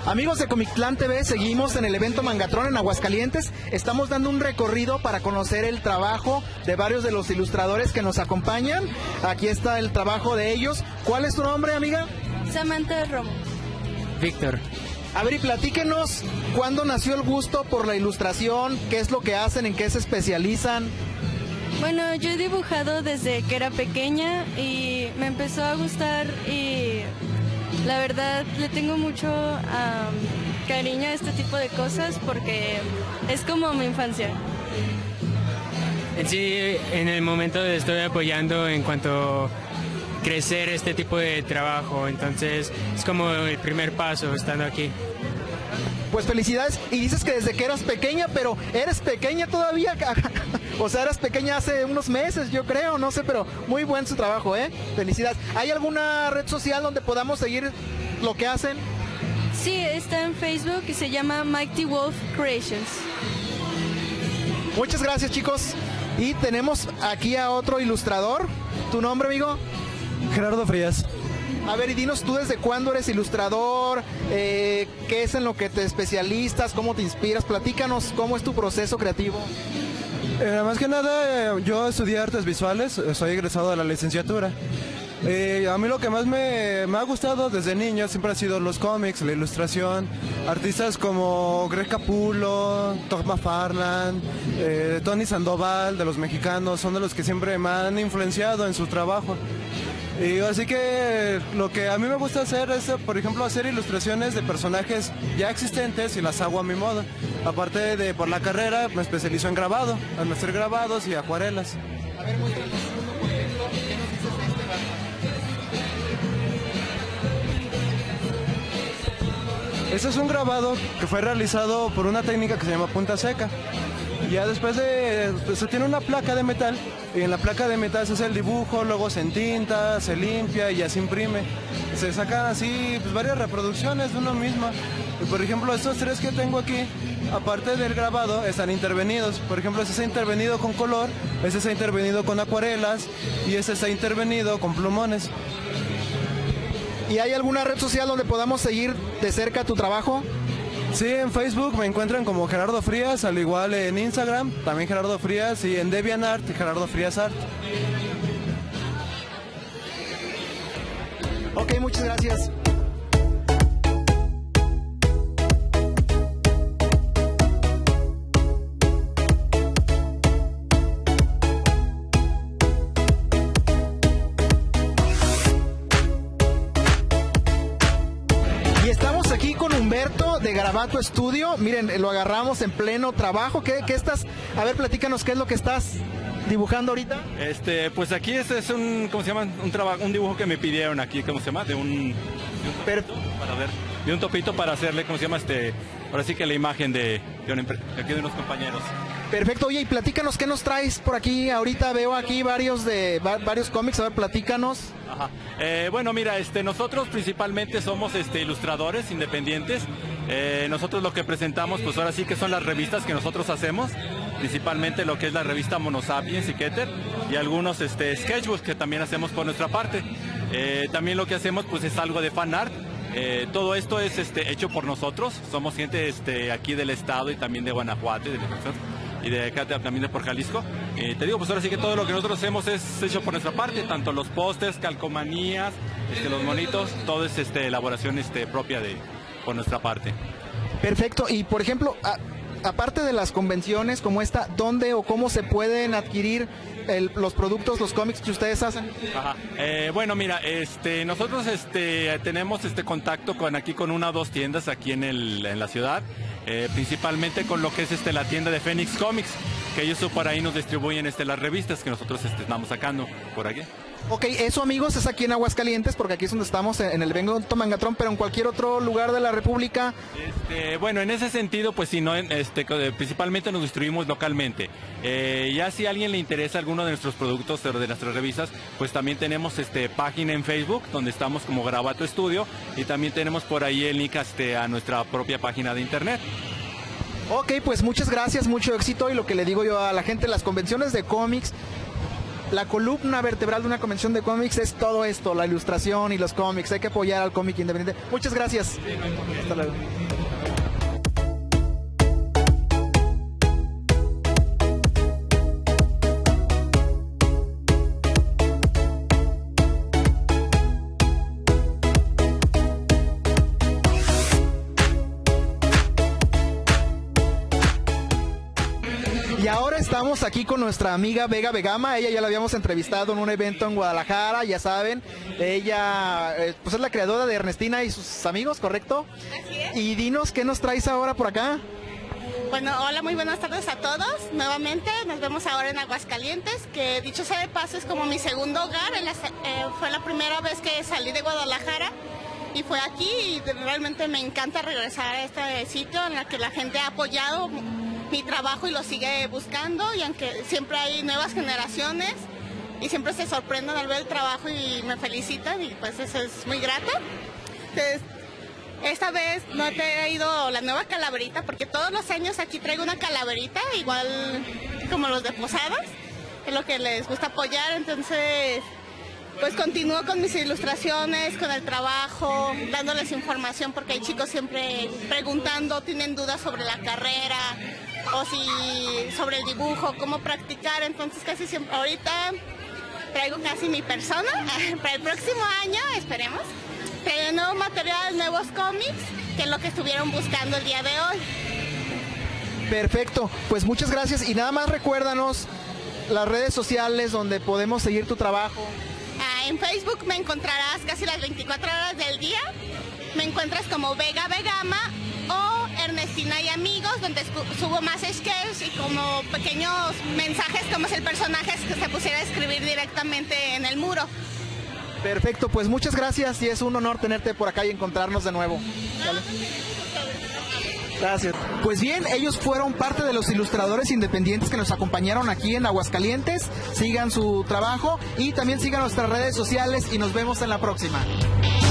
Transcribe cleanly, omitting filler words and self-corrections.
Amigos de Comictlán TV, seguimos en el evento Mangatrón en Aguascalientes. Estamos dando un recorrido para conocer el trabajo de varios de los ilustradores que nos acompañan. Aquí está el trabajo de ellos. ¿Cuál es tu nombre, amiga? Samantha Romo. Víctor. A ver, y platíquenos, ¿cuándo nació el gusto por la ilustración? ¿Qué es lo que hacen? ¿En qué se especializan? Bueno, yo he dibujado desde que era pequeña y me empezó a gustar y la verdad le tengo mucho cariño a este tipo de cosas porque es como mi infancia. En sí, en el momento estoy apoyando en cuanto a crecer este tipo de trabajo, entonces es como el primer paso estando aquí. Pues felicidades. Y dices que desde que eras pequeña, pero ¿eres pequeña todavía? O sea, eras pequeña hace unos meses, yo creo, no sé, pero muy buen su trabajo, ¿eh? Felicidades. ¿Hay alguna red social donde podamos seguir lo que hacen? Sí, está en Facebook y se llama Mighty Wolf Creations. Muchas gracias, chicos. Y tenemos aquí a otro ilustrador. ¿Tu nombre, amigo? Gerardo Frías. A ver, y dinos tú desde cuándo eres ilustrador, qué es en lo que te especializas, cómo te inspiras, platícanos cómo es tu proceso creativo. Más que nada, yo estudié artes visuales, soy egresado de la licenciatura. A mí lo que más me ha gustado desde niño siempre ha sido los cómics, la ilustración, artistas como Greg Capullo, Todd McFarlane, Tony Sandoval, de los mexicanos, son de los que siempre me han influenciado en su trabajo. Y así que lo que a mí me gusta hacer es, por ejemplo, hacer ilustraciones de personajes ya existentes y las hago a mi modo. Aparte de por la carrera, me especializo en grabado, en hacer grabados y acuarelas. A ver, muéstranos uno, por ejemplo, ¿qué nos dices de este barco? Este es un grabado que fue realizado por una técnica que se llama punta seca. Ya después se tiene una placa de metal y en la placa de metal se hace el dibujo, luego se entinta, se limpia y ya se imprime. Se sacan así pues, varias reproducciones de uno mismo. Y por ejemplo estos tres que tengo aquí, aparte del grabado, están intervenidos. Por ejemplo, este está intervenido con color, este está intervenido con acuarelas y este está intervenido con plumones. ¿Y hay alguna red social donde podamos seguir de cerca tu trabajo? Sí, en Facebook me encuentran como Gerardo Frías, al igual en Instagram, también Gerardo Frías, y en DeviantArt, Gerardo Frías Art. Ok, muchas gracias. De Garabato Estudio, miren, lo agarramos en pleno trabajo. ¿Qué estás? A ver, platícanos, ¿qué es lo que estás dibujando ahorita? Pues aquí este es un, ¿cómo se llama? Un dibujo que me pidieron aquí, ¿cómo se llama? De un topito para hacerle, ¿cómo se llama? Ahora sí que la imagen de aquí de unos compañeros. Perfecto, oye, y platícanos, ¿qué nos traes por aquí? Ahorita veo aquí varios cómics, a ver, platícanos. Ajá. Bueno, mira, nosotros principalmente somos ilustradores independientes. Nosotros lo que presentamos, pues ahora sí que son las revistas que nosotros hacemos, principalmente lo que es la revista Mono Sapiens y Keter, y algunos sketchbooks que también hacemos por nuestra parte. También lo que hacemos, pues es algo de fan art. Todo esto es hecho por nosotros. Somos gente aquí del estado y también de Guanajuato y de acá también de por Jalisco. Te digo, pues ahora sí que todo lo que nosotros hacemos es hecho por nuestra parte, tanto los pósters, calcomanías, los monitos, todo es elaboración propia por nuestra parte. Perfecto, y por ejemplo, aparte de las convenciones como esta, ¿dónde o cómo se pueden adquirir los productos, los cómics que ustedes hacen? Ajá. Bueno, mira, nosotros tenemos contacto con una o dos tiendas aquí en la ciudad, principalmente con lo que es la tienda de Phoenix Comics, que ellos por ahí nos distribuyen las revistas que nosotros estamos sacando por aquí. Ok, eso, amigos, es aquí en Aguascalientes, porque aquí es donde estamos en el evento Mangatrón, pero en cualquier otro lugar de la República. Bueno, en ese sentido, pues sí, no, principalmente nos distribuimos localmente. Ya si a alguien le interesa alguno de nuestros productos o de nuestras revistas, pues también tenemos página en Facebook, donde estamos como Garabato Estudio, y también tenemos por ahí el link a nuestra propia página de internet. Ok, pues muchas gracias, mucho éxito, y lo que le digo yo a la gente, las convenciones de cómics la columna vertebral de una convención de cómics es todo esto, la ilustración y los cómics. Hay que apoyar al cómic independiente. Muchas gracias. Hasta luego. Y ahora estamos aquí con nuestra amiga Vega Vegama. Ella ya la habíamos entrevistado en un evento en Guadalajara, ya saben. Ella pues es la creadora de Ernestina y sus amigos, ¿correcto? Así es. Y dinos, ¿qué nos traes ahora por acá? Bueno, hola, muy buenas tardes a todos. Nuevamente nos vemos ahora en Aguascalientes, que dicho sea de paso es como mi segundo hogar. Fue la primera vez que salí de Guadalajara y fue aquí, y realmente me encanta regresar a este sitio en el que la gente ha apoyado mi trabajo y lo sigue buscando, y aunque siempre hay nuevas generaciones y siempre se sorprenden al ver el trabajo y me felicitan, y pues eso es muy grato. Entonces, esta vez no he traído la nueva calaverita, porque todos los años aquí traigo una calaverita, igual como los de Posadas, es lo que les gusta apoyar. Entonces pues continúo con mis ilustraciones, con el trabajo, dándoles información, porque hay chicos siempre preguntando, tienen dudas sobre la carrera o si sobre el dibujo, cómo practicar. Entonces casi siempre, ahorita traigo casi mi persona. Para el próximo año, esperemos, traigo nuevo material, nuevos cómics, que es lo que estuvieron buscando el día de hoy. Perfecto, pues muchas gracias. Y nada más recuérdanos las redes sociales donde podemos seguir tu trabajo. En Facebook me encontrarás casi las 24 horas del día. Me encuentras como Vega Vegama o Ernestina y Amigos, donde subo más sketches y como pequeños mensajes, como si el personaje que se pusiera a escribir directamente en el muro. Perfecto, pues muchas gracias y es un honor tenerte por acá y encontrarnos de nuevo. ¿Vale? Gracias. Pues bien, ellos fueron parte de los ilustradores independientes que nos acompañaron aquí en Aguascalientes. Sigan su trabajo y también sigan nuestras redes sociales y nos vemos en la próxima.